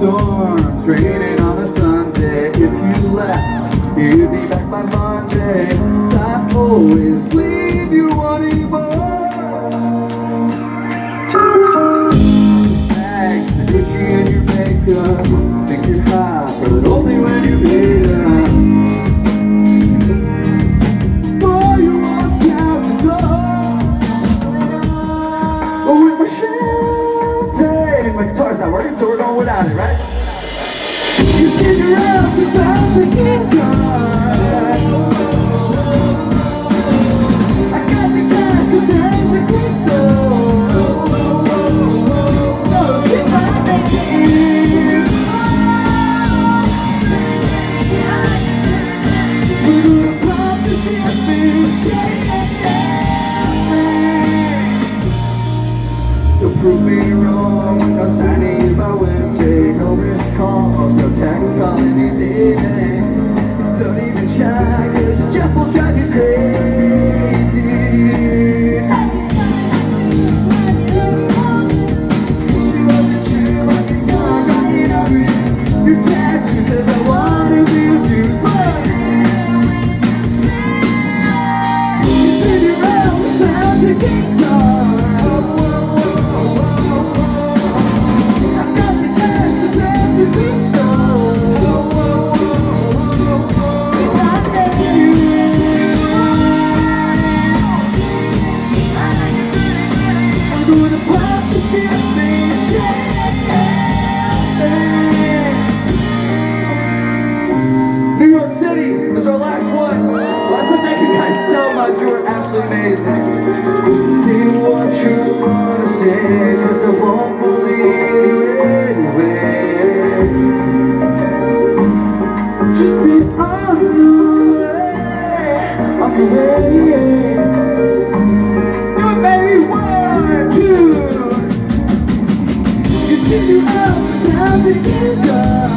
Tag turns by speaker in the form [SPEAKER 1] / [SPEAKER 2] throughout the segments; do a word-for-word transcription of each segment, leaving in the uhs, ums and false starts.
[SPEAKER 1] storms, raining on a Sunday. If you left, you'd be back by Monday. 'Cause I always leave you wanting more. Bags, the Gucci and your makeup, think you're hot, but only when you meet up. Before you walk out the door, oh, with my champagne, my guitar's not working, so we're going without it, right? You said you're out about to get done. I got the cash, 'cause that's a crystal. Oh, if I make it, we're gonna pop the champagne. So prove me wrong, no signing you by Wednesday, no missed calls, no text calling me baby. Don't even try, 'cause Jeff will drive you crazy. She wasn't true like a young right over you. Your tattoo says I wanna be abused, but you said you're out, it's time to get gone. New York City was our last one. Last time, thank you guys so much. You were absolutely amazing. Say what you wanna say, 'cause I won't believe you anyway. Just be on the way, on the way. Do it, baby. One, two. You see you out, now to get done.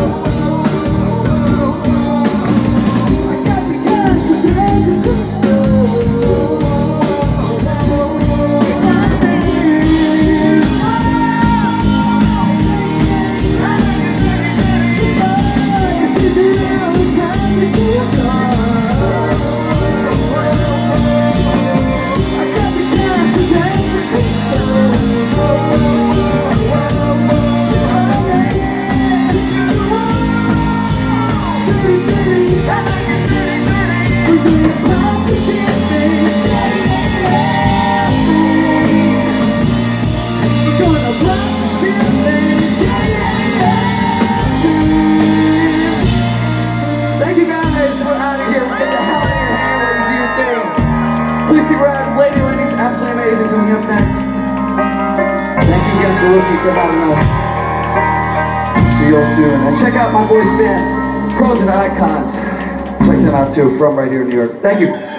[SPEAKER 1] Please see Brad, Lady Lenny, absolutely amazing, coming up next. Thank you again to Rookie for having us. See you all soon. And check out my boys' band, Pros and Icons. Check them out too, from right here in New York. Thank you.